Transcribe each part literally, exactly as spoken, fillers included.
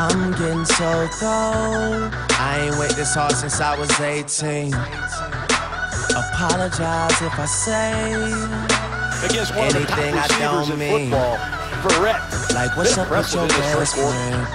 I'm getting so cold. I ain't worked this hard since I was eighteen. Apologize if I say Against one anything of the top I don't in mean. Football, Verrett. Like what's up with your best friends?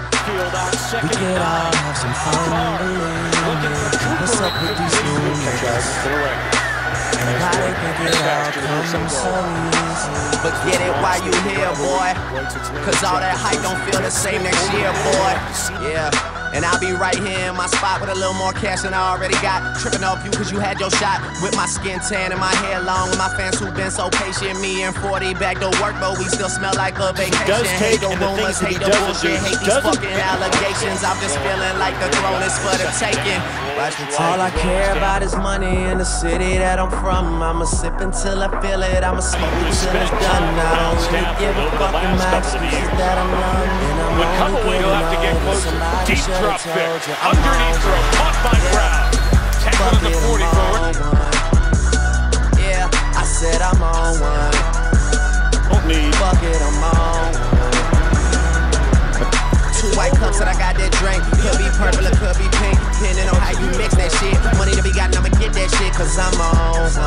We could all have some fun, believe me. What's up with these new niggas? And why they think it all comes so easy? But get it while you here, boy. Cause all that hype don't feel the same next year, boy. Yeah. And I'll be right here in my spot with a little more cash than I already got. Tripping off you cause you had your shot. With my skin tan and my hair long. With my fans who've been so patient. Me and forty back to work, but we still smell like a vacation. Hate the rumors, hate the bullshit, hate these fucking allegations. I'm just feeling like the throne is for the taking. All I care about is money in the city that I'm from. I'ma sip until I feel it, I'ma smoke until it's done. I don't really give a fuck in my excuses that I'm numb. And I'm only giving all to somebody Drop should've fit. told you. Underneath throw, caught by Brown. Tackling the forty forward. Yeah, I said I'm on one. Don't need. Fuck it, I'm on one. Two white cups that I got that drink. Could be purple or could be pink, depending on how you mix that shit. Money to be gotten, I'ma get that shit, cause I'm on one.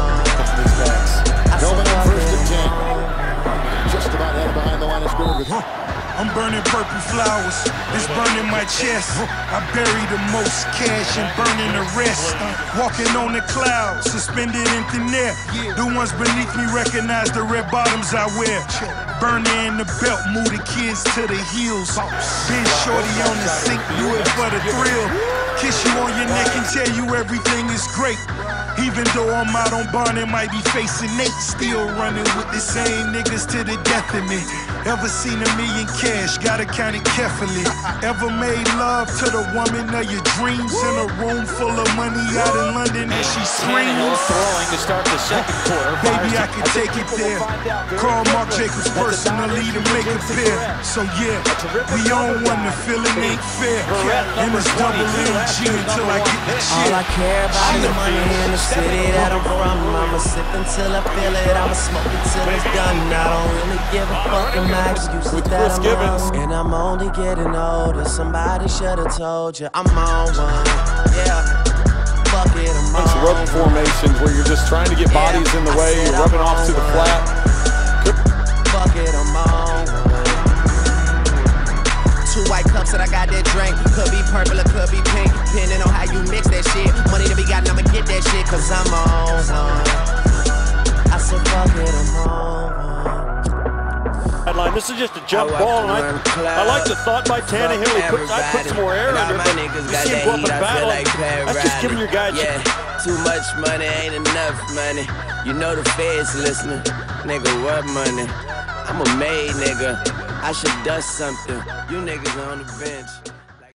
I said fuck it, I'm on. Just about out behind the line of scrimmage. I'm burning purple flowers, it's burning my chest. I bury the most cash and burning the rest. Walking on the clouds, suspended in thin air. The ones beneath me recognize the red bottoms I wear. Burner in the belt, move the kids to the heels. Been shorty on the sink, do it for the thrill. Kiss you on your neck and tell you everything is great. Even though I'm out on bond and might be facing Nate, still running with the same niggas to the death of me. Ever seen a million cash, gotta count it carefully. Ever made love to the woman of your dreams in a room full of money out in London and she screams? Throwing to start the second quarter. Baby, I can take it there. Call Mark Jacobs personally to make it fair. So yeah, we on one, the feeling ain't fair. And it's double M G until I get the All check. I care about is money in the city that I'm from. I'ma sip until I feel it, I'ma smoke until it's done. I don't really give a fuck in my excuses that I'm on. And I'm only getting older, somebody should've told you I'm on one. Yeah, fuck it, I'm on Bunch of rubber formations where you're just trying to get bodies in the way, you're rubbing off to the flat. Fuck it, I'm on one. Two white cups that I got that drink. Could be purple or could be pink, depending on how you mix that shit. Money to be gotten, I'ma get that shit, cause I'm on one. I said fuck it, I'm on one. Headline, this is just a jump ball, and I, I like the thought by Tannehill. He puts, I put some more air under it, but you see him go up and battle. That's just giving your guys. Yeah, too much money ain't enough money. You know the feds listening. Nigga, what money? I'm a made nigga. I should dust something. You niggas on the bench.